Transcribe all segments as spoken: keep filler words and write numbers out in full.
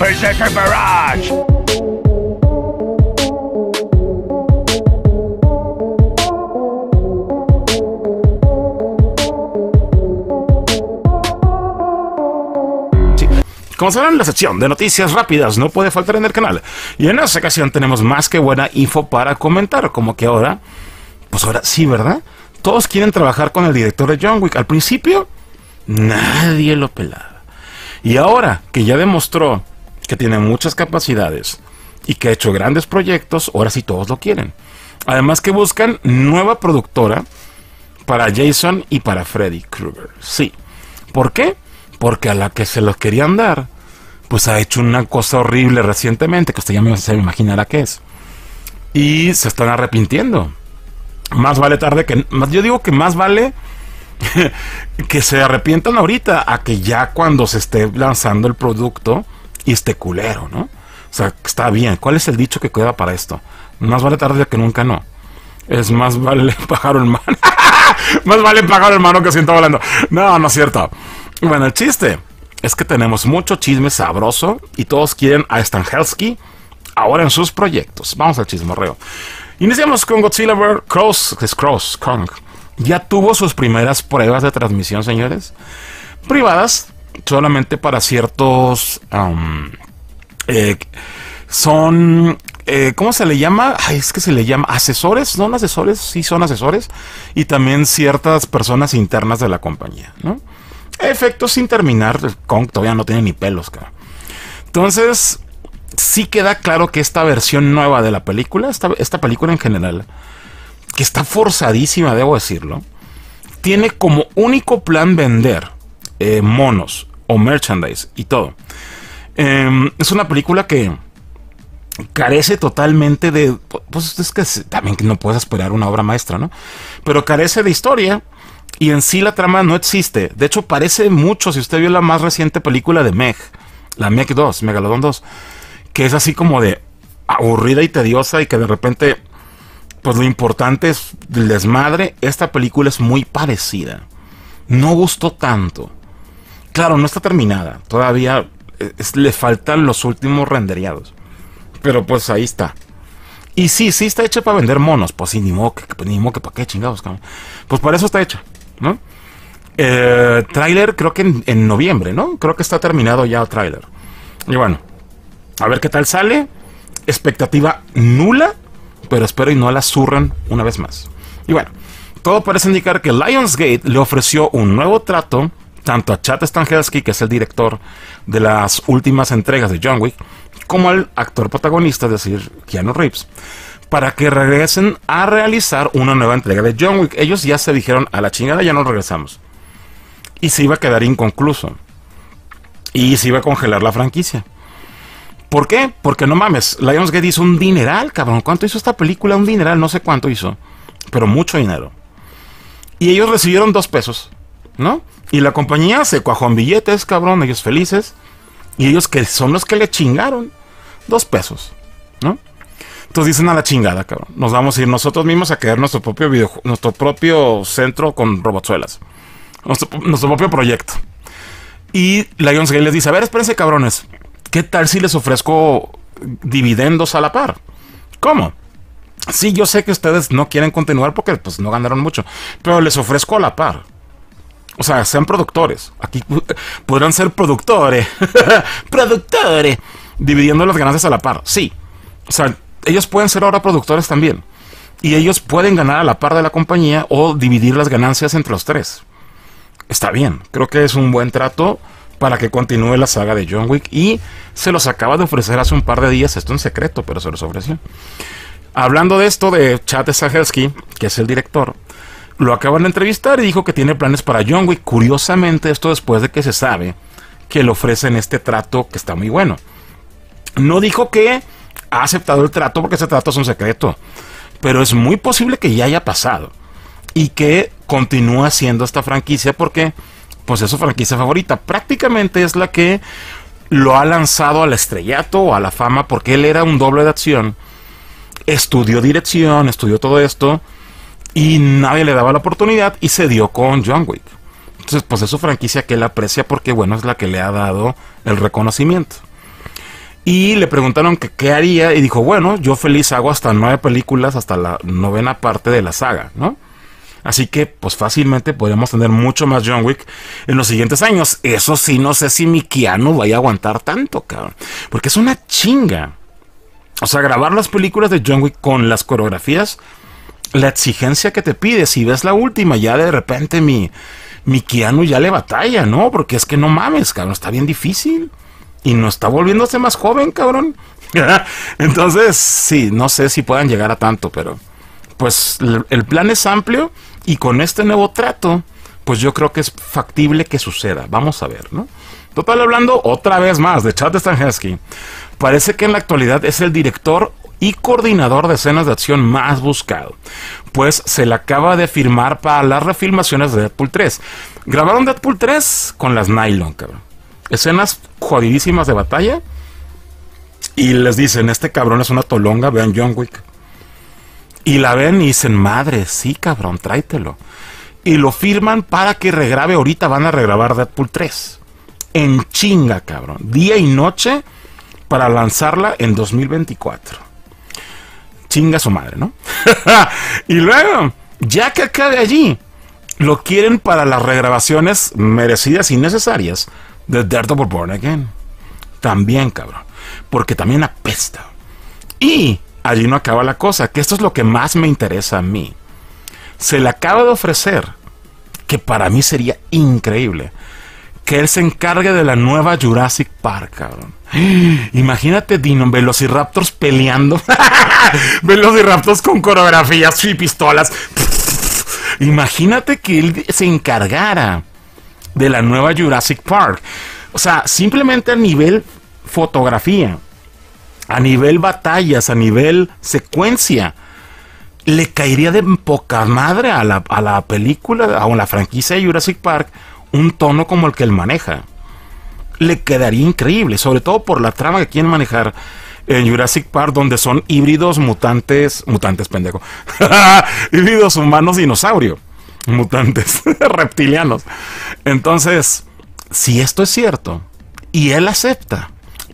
Berserker Barrage. Como sabrán, la sección de noticias rápidas no puede faltar en el canal. Y en esta ocasión tenemos más que buena info para comentar. Como que ahora, pues ahora sí, ¿verdad? Todos quieren trabajar con el director de John Wick. Al principio, nadie lo pelaba. Y ahora que ya demostró que tiene muchas capacidades y que ha hecho grandes proyectos, ahora sí todos lo quieren. Además que buscan nueva productora para Jason y para Freddy Krueger. Sí. ¿Por qué? Porque a la que se los querían dar, pues ha hecho una cosa horrible recientemente, que usted ya se imaginará qué es. Y se están arrepintiendo. Más vale tarde que... Yo digo que más vale que se arrepientan ahorita a que ya cuando se esté lanzando el producto y esté culero, ¿no? O sea, está bien. ¿Cuál es el dicho que queda para esto? Más vale tarde que nunca no. Es más vale pájaro en mano. Más vale pájaro en mano que siento volando. No, no es cierto. Bueno, el chiste es que tenemos mucho chisme sabroso y todos quieren a Stahelski ahora en sus proyectos. Vamos al chismorreo. Iniciamos con Godzilla versus. Cross, es Cross, Kong. Ya tuvo sus primeras pruebas de transmisión, señores. Privadas, solamente para ciertos... Um, eh, son... Eh, ¿Cómo se le llama? Ay, es que se le llama asesores, ¿son asesores? Sí, son asesores. Y también ciertas personas internas de la compañía, ¿no? Efectos sin terminar. Kong todavía no tiene ni pelos, cara. Entonces, sí queda claro que esta versión nueva de la película, esta, esta película en general, que está forzadísima, debo decirlo, tiene como único plan vender eh, monos o merchandise y todo. Eh, es una película que carece totalmente de... Pues es que también no puedes esperar una obra maestra, ¿no? Pero carece de historia. Y en sí la trama no existe. De hecho, parece mucho, si usted vio la más reciente película de Meg, la Meg dos, Megalodon dos, que es así como de aburrida y tediosa y que de repente, pues lo importante es el desmadre. Esta película es muy parecida. No gustó tanto. Claro, no está terminada. Todavía es, le faltan los últimos rendereados. Pero pues ahí está. Y sí, sí está hecha para vender monos. Pues sí, ni modo que, ni modo que para qué chingados, cabrón. Pues para eso está hecha, ¿no? Eh, tráiler creo que en, en noviembre, ¿no? Creo que está terminado ya el tráiler. Y bueno, a ver qué tal sale. Expectativa nula, pero espero y no la zurran una vez más. Y bueno, todo parece indicar que Lionsgate le ofreció un nuevo trato tanto a Chad Stahelski, que es el director de las últimas entregas de John Wick, como al actor protagonista, es decir, Keanu Reeves, para que regresen a realizar una nueva entrega de John Wick. Ellos ya se dijeron, a la chingada ya no regresamos. Y se iba a quedar inconcluso. Y se iba a congelar la franquicia. ¿Por qué? Porque no mames, Lionsgate hizo un dineral, cabrón. ¿Cuánto hizo esta película? Un dineral, no sé cuánto hizo. Pero mucho dinero. Y ellos recibieron dos pesos, ¿no? Y la compañía se cuajó en billetes, cabrón, ellos felices. Y ellos que son los que le chingaron dos pesos, ¿no? Entonces dicen, a la chingada, cabrón. Nos vamos a ir nosotros mismos a crear nuestro propio video, nuestro propio centro con robotzuelas. Nuestro, nuestro propio proyecto. Y Lionsgate les dice, a ver, espérense, cabrones. ¿Qué tal si les ofrezco dividendos a la par? ¿Cómo? Sí, yo sé que ustedes no quieren continuar porque pues no ganaron mucho. Pero les ofrezco a la par. O sea, sean productores. Aquí podrán ser productores. Productores. Dividiendo las ganancias a la par. Sí. O sea, ellos pueden ser ahora productores también. Y ellos pueden ganar a la par de la compañía o dividir las ganancias entre los tres. Está bien. Creo que es un buen trato para que continúe la saga de John Wick. Y se los acaba de ofrecer hace un par de días. Esto en secreto, pero se los ofreció. Hablando de esto de Chad Stahelski, que es el director, lo acaban de entrevistar y dijo que tiene planes para John Wick. Curiosamente, esto después de que se sabe que le ofrecen este trato que está muy bueno. No dijo que ha aceptado el trato porque ese trato es un secreto, pero es muy posible que ya haya pasado y que continúe siendo esta franquicia porque pues es su franquicia favorita. Prácticamente es la que lo ha lanzado al estrellato o a la fama porque él era un doble de acción. Estudió dirección, estudió todo esto y nadie le daba la oportunidad y se dio con John Wick. Entonces, pues es su franquicia que él aprecia porque, bueno, es la que le ha dado el reconocimiento. Y le preguntaron que qué haría y dijo, bueno, yo feliz hago hasta nueve películas, hasta la novena parte de la saga, ¿no? Así que, pues fácilmente podríamos tener mucho más John Wick en los siguientes años. Eso sí, no sé si mi Keanu vaya a aguantar tanto, cabrón. Porque es una chinga. O sea, grabar las películas de John Wick con las coreografías, la exigencia que te pide. Si ves la última, ya de repente mi, mi Keanu ya le batalla, ¿no? Porque es que no mames, cabrón, está bien difícil. Y no está volviéndose más joven, cabrón. Entonces, sí, no sé si puedan llegar a tanto, pero pues el plan es amplio y con este nuevo trato, pues yo creo que es factible que suceda. Vamos a ver, ¿no? Total, hablando otra vez más de Chad Stahelski, parece que en la actualidad es el director y coordinador de escenas de acción más buscado, pues se le acaba de firmar para las refilmaciones de Deadpool tres. Grabaron Deadpool tres con las nylon, cabrón. Escenas jodidísimas de batalla. Y les dicen, este cabrón es una tolonga, vean John Wick. Y la ven y dicen, madre, sí, cabrón, tráetelo. Y lo firman para que regrabe, ahorita van a regrabar Deadpool tres. En chinga, cabrón. Día y noche para lanzarla en dos mil veinticuatro. Chinga su madre, ¿no? Y luego, ya que acabe allí, lo quieren para las regrabaciones merecidas y necesarias de Daredevil Born Again. También, cabrón. Porque también apesta. Y allí no acaba la cosa, que esto es lo que más me interesa a mí. Se le acaba de ofrecer, que para mí sería increíble, que él se encargue de la nueva Jurassic Park, cabrón. Imagínate Dino, Velociraptors peleando. Velociraptors con coreografías y pistolas. Imagínate que él se encargara de la nueva Jurassic Park. O sea, simplemente a nivel fotografía, a nivel batallas, a nivel secuencia, le caería de poca madre a la, a la película, a la franquicia de Jurassic Park, un tono como el que él maneja. Le quedaría increíble, sobre todo por la trama que quieren manejar en Jurassic Park, donde son híbridos mutantes, mutantes pendejo, híbridos humanos dinosaurio, mutantes reptilianos. Entonces, si esto es cierto y él acepta,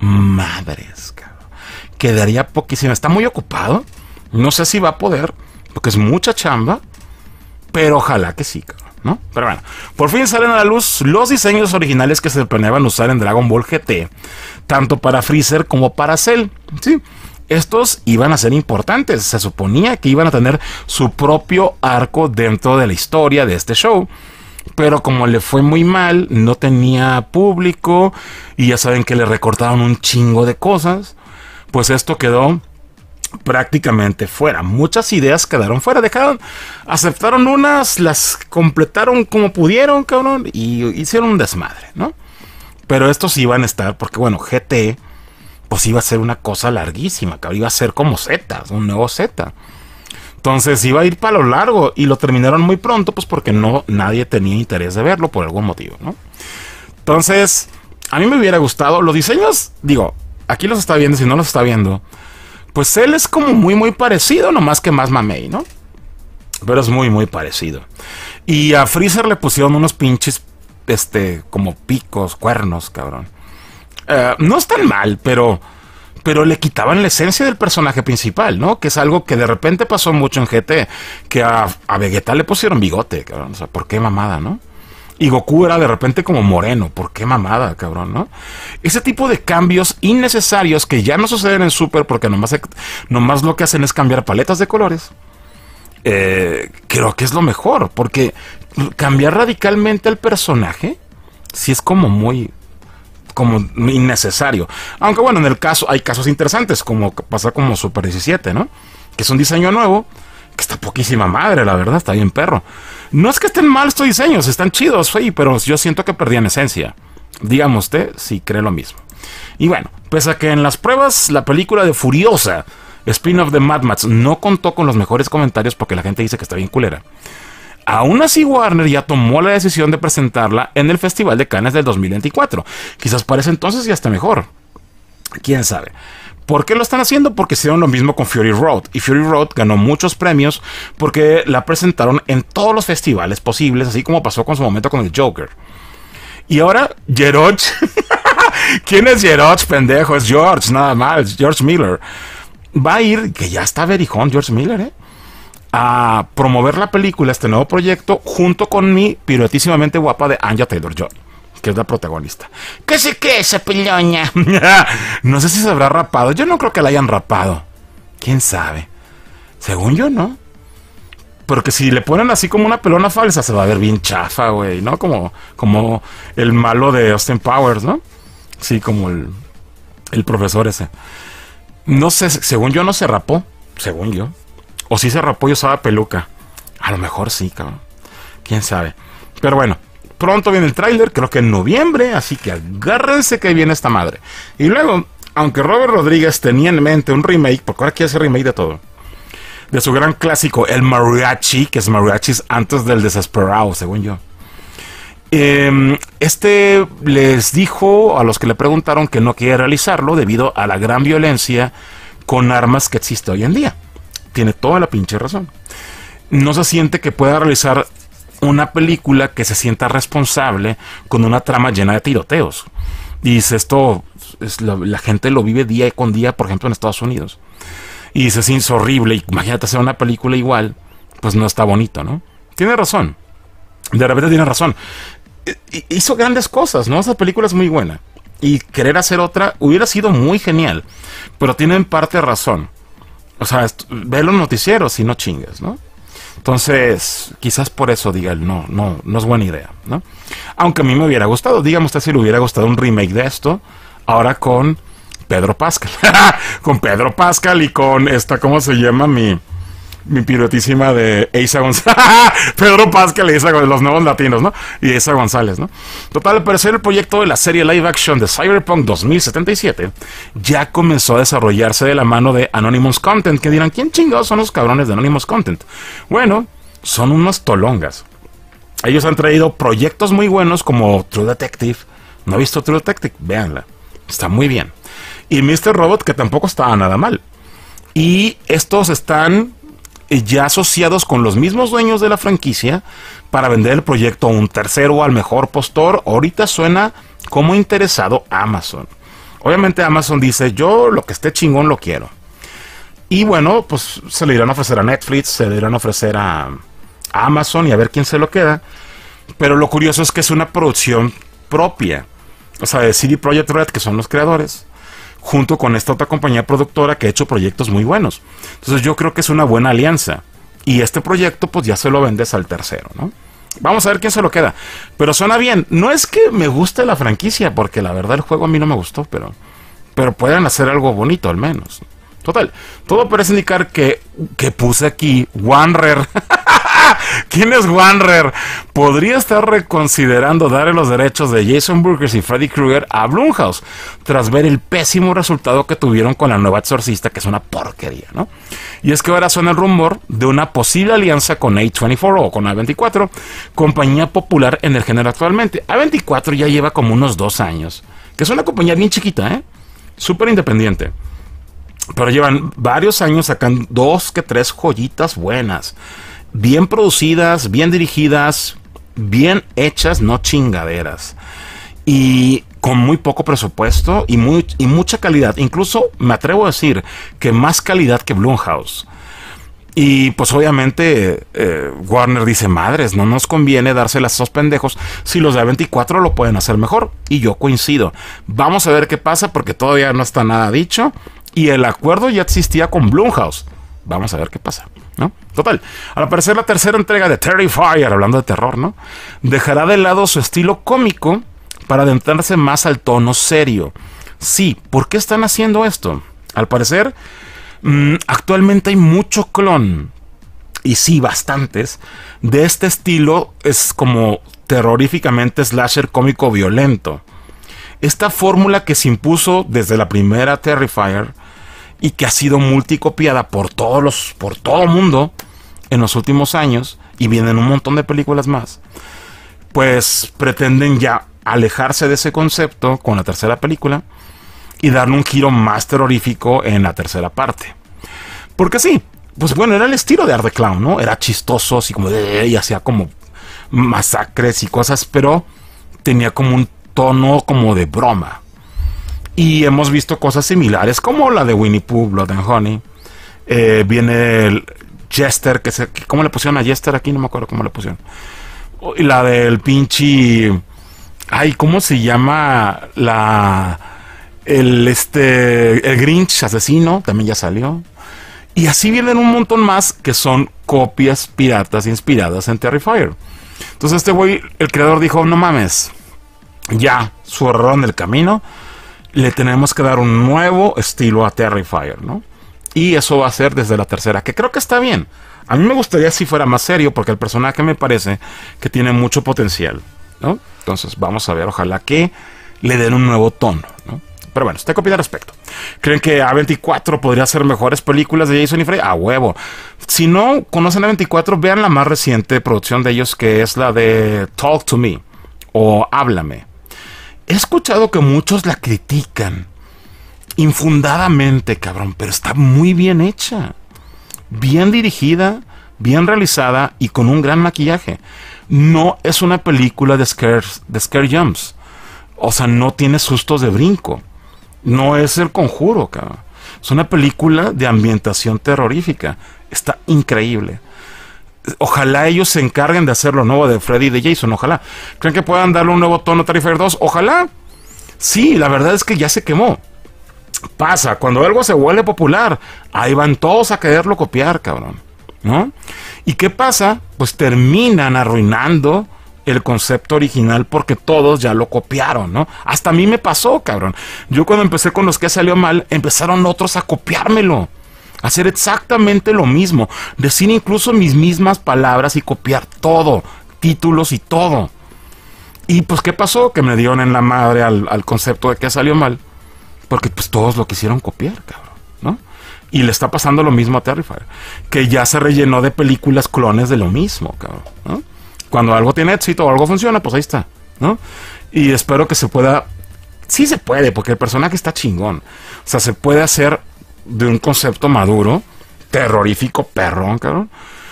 madres, cabrón, quedaría poquísimo. Está muy ocupado, no sé si va a poder, porque es mucha chamba, pero ojalá que sí, cabrón, ¿no? Pero bueno, por fin salen a la luz los diseños originales que se planeaban usar en Dragon Ball G T, tanto para Freezer como para Cell. Sí, estos iban a ser importantes, se suponía que iban a tener su propio arco dentro de la historia de este show. Pero como le fue muy mal, no tenía público y ya saben que le recortaron un chingo de cosas, pues esto quedó prácticamente fuera. Muchas ideas quedaron fuera, dejaron, aceptaron unas, las completaron como pudieron, cabrón, y hicieron un desmadre, ¿no? Pero estos iban a estar, porque bueno, G T, pues iba a ser una cosa larguísima, cabrón, iba a ser como Z, un nuevo Z. Entonces iba a ir para lo largo y lo terminaron muy pronto, pues porque no, nadie tenía interés de verlo por algún motivo, ¿no? Entonces, a mí me hubiera gustado los diseños, digo, aquí los está viendo, si no los está viendo, pues él es como muy, muy parecido, nomás que más mamey, ¿no? Pero es muy, muy parecido. Y a Freezer le pusieron unos pinches, este, como picos, cuernos, cabrón. Uh, no están mal, pero... pero le quitaban la esencia del personaje principal, ¿no? Que es algo que de repente pasó mucho en G T, que a, a Vegeta le pusieron bigote, cabrón. O sea, ¿por qué mamada, no? Y Goku era de repente como moreno, ¿por qué mamada, cabrón, no? Ese tipo de cambios innecesarios que ya no suceden en Super porque nomás, nomás lo que hacen es cambiar paletas de colores. Eh, creo que es lo mejor, porque cambiar radicalmente el personaje, sí es como muy... como innecesario. Aunque bueno, en el caso, hay casos interesantes, como pasa como Super diecisiete, ¿no? Que es un diseño nuevo, que está poquísima madre, la verdad, está bien perro. No es que estén mal estos diseños, están chidos, sí, pero yo siento que perdían esencia. Dígame usted si cree lo mismo. Y bueno, pese a que en las pruebas la película de Furiosa, spin-off de Mad Max, no contó con los mejores comentarios porque la gente dice que está bien culera. Aún así, Warner ya tomó la decisión de presentarla en el Festival de Cannes del dos mil veinticuatro. Quizás para ese entonces ya esté mejor. ¿Quién sabe? ¿Por qué lo están haciendo? Porque hicieron lo mismo con Fury Road. Y Fury Road ganó muchos premios porque la presentaron en todos los festivales posibles, así como pasó con su momento con el Joker. Y ahora, Geroch, ¿Quién es George, pendejo? Es George, nada más, George Miller. Va a ir, que ya está verijón George Miller, ¿eh? A promover la película, este nuevo proyecto, junto con mi piruetísimamente guapa de Anya Taylor-Joy, que es la protagonista. ¿Qué sé qué, esa piloña? No sé si se habrá rapado. Yo no creo que la hayan rapado. ¿Quién sabe? Según yo, no. Porque si le ponen así como una pelona falsa, se va a ver bien chafa, güey, ¿no? Como, como el malo de Austin Powers, ¿no? Sí, como el, el profesor ese. No sé, según yo no se rapó. Según yo. O si se rapó y usaba peluca. A lo mejor sí, cabrón. Quién sabe. Pero bueno, pronto viene el tráiler, creo que en noviembre, así que agárrense que viene esta madre. Y luego, aunque Robert Rodríguez tenía en mente un remake, porque ahora quiere hacer remake de todo, de su gran clásico, El Mariachi, que es Mariachis antes del Desesperado, según yo. Eh, este les dijo a los que le preguntaron que no quería realizarlo debido a la gran violencia con armas que existe hoy en día. Tiene toda la pinche razón. No se siente que pueda realizar una película que se sienta responsable con una trama llena de tiroteos. Y dice, esto es la, la gente lo vive día con día, por ejemplo en Estados Unidos. Y dice, sí, es horrible. Imagínate hacer una película igual, pues no está bonito, ¿no? Tiene razón. De repente tiene razón. Hizo grandes cosas, ¿no? Esa película es muy buena. Y querer hacer otra hubiera sido muy genial. Pero tiene en parte razón. O sea, ve los noticieros y no chingues, ¿no? Entonces, quizás por eso diga él, no, no, no es buena idea, ¿no? Aunque a mí me hubiera gustado. Dígame usted si le hubiera gustado un remake de esto. Ahora con Pedro Pascal. Con Pedro Pascal y con esta, ¿cómo se llama? Mi, mi piruetísima de Eiza González. Pedro Pascal y Eiza González, los nuevos latinos, ¿no? Y Eiza González, ¿no? Total, al parecer el proyecto de la serie live action de Cyberpunk dos mil setenta y siete ya comenzó a desarrollarse de la mano de Anonymous Content, que dirán, ¿quién chingados son los cabrones de Anonymous Content? Bueno, son unos tolongas. Ellos han traído proyectos muy buenos como True Detective. ¿No ha visto True Detective? Véanla. Está muy bien. Y míster Robot, que tampoco estaba nada mal. Y estos están ya asociados con los mismos dueños de la franquicia para vender el proyecto a un tercero o al mejor postor. Ahorita suena como interesado Amazon. Obviamente Amazon dice, yo lo que esté chingón lo quiero. Y bueno, pues se le irán a ofrecer a Netflix, se le irán a ofrecer a, a Amazon y a ver quién se lo queda. Pero lo curioso es que es una producción propia. O sea, de C D Projekt Red, que son los creadores, junto con esta otra compañía productora que ha hecho proyectos muy buenos. Entonces yo creo que es una buena alianza. Y este proyecto pues ya se lo vendes al tercero, ¿no? Vamos a ver quién se lo queda. Pero suena bien. No es que me guste la franquicia, porque la verdad el juego a mí no me gustó, pero, pero pueden hacer algo bonito al menos. Total, todo parece indicar que, que puse aquí Warner. ¿Quién es Warner? Podría estar reconsiderando darle los derechos de Jason Burgers y Freddy Krueger a Blumhouse, tras ver el pésimo resultado que tuvieron con la nueva Exorcista, que es una porquería, ¿no? Y es que ahora suena el rumor de una posible alianza con A veinticuatro o con A veinticuatro, compañía popular en el género actualmente. A veinticuatro ya lleva como unos dos años, que es una compañía bien chiquita, ¿eh? Súper independiente. Pero llevan varios años sacando dos que tres joyitas buenas. Bien producidas, bien dirigidas, bien hechas, no chingaderas. Y con muy poco presupuesto y, muy, y mucha calidad. Incluso me atrevo a decir que más calidad que Blumhouse. Y pues obviamente eh, Warner dice, madres, no nos conviene dárselas a esos pendejos si los de A veinticuatro lo pueden hacer mejor. Y yo coincido. Vamos a ver qué pasa porque todavía no está nada dicho. Y el acuerdo ya existía con Blumhouse. Vamos a ver qué pasa, ¿no? Total, al parecer la tercera entrega de Terrifier, hablando de terror, ¿no? Dejará de lado su estilo cómico para adentrarse más al tono serio. Sí, ¿por qué están haciendo esto? Al parecer, mmm, actualmente hay mucho clon, y sí, bastantes, de este estilo. Es como terroríficamente slasher cómico violento. Esta fórmula que se impuso desde la primera Terrifier y que ha sido multicopiada por todos los, por todo el mundo en los últimos años, y vienen un montón de películas más, pues pretenden ya alejarse de ese concepto con la tercera película y darle un giro más terrorífico en la tercera parte. Porque sí, pues bueno, era el estilo de Art the Clown, ¿no? Era chistoso, así como de, y hacía como masacres y cosas, pero tenía como un tono como de broma. Y hemos visto cosas similares, como la de Winnie Pooh, Blood and Honey. Eh, viene el Jester, que se, ¿cómo le pusieron a Jester aquí? No me acuerdo cómo le pusieron. Y la del pinche... Ay, ¿cómo se llama? La... El, este... El Grinch asesino, también ya salió. Y así vienen un montón más que son copias piratas inspiradas en Terrifier. Entonces este güey, el creador dijo, no mames, ya, su error en el camino, le tenemos que dar un nuevo estilo a Terrifier, ¿no? Y eso va a ser desde la tercera, que creo que está bien. A mí me gustaría si fuera más serio, porque el personaje me parece que tiene mucho potencial, ¿no? Entonces vamos a ver, ojalá que le den un nuevo tono, ¿no? Pero bueno, ¿usted qué opina al respecto? ¿Creen que A veinticuatro podría hacer mejores películas de Jason y Freddy? A huevo. Si no conocen A veinticuatro, vean la más reciente producción de ellos, que es la de Talk to Me o Háblame. He escuchado que muchos la critican infundadamente, cabrón, pero está muy bien hecha, bien dirigida, bien realizada y con un gran maquillaje. No es una película de scare, de scare jumps. O sea, no tiene sustos de brinco. No es El Conjuro, cabrón. Es una película de ambientación terrorífica. Está increíble. Ojalá ellos se encarguen de hacer lo nuevo de Freddy y de Jason. Ojalá. ¿Creen que puedan darle un nuevo tono a Terrifier dos? Ojalá. Sí, la verdad es que ya se quemó. Pasa, cuando algo se vuelve popular, ahí van todos a quererlo copiar, cabrón, ¿no? ¿Y qué pasa? Pues terminan arruinando el concepto original porque todos ya lo copiaron, ¿no? Hasta a mí me pasó, cabrón. Yo cuando empecé con los que salió mal, empezaron otros a copiármelo, a hacer exactamente lo mismo, decir incluso mis mismas palabras y copiar todo, títulos y todo. Y pues, ¿qué pasó? Que me dieron en la madre al, al concepto de que salió mal, porque pues todos lo quisieron copiar, cabrón, ¿no? Y le está pasando lo mismo a Terrifier, que ya se rellenó de películas clones de lo mismo, cabrón, ¿no? Cuando algo tiene éxito o algo funciona, pues ahí está, ¿no? Y espero que se pueda... Sí se puede, porque el personaje está chingón. O sea, se puede hacer de un concepto maduro, terrorífico, perrón, cabrón.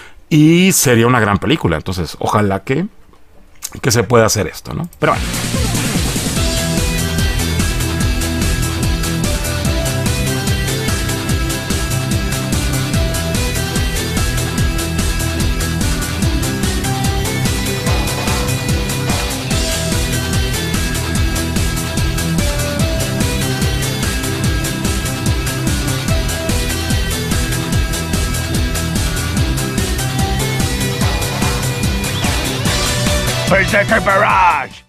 Y sería una gran película. Entonces, ojalá que, que se pueda hacer esto, ¿no? Pero bueno. Berserker Barrage!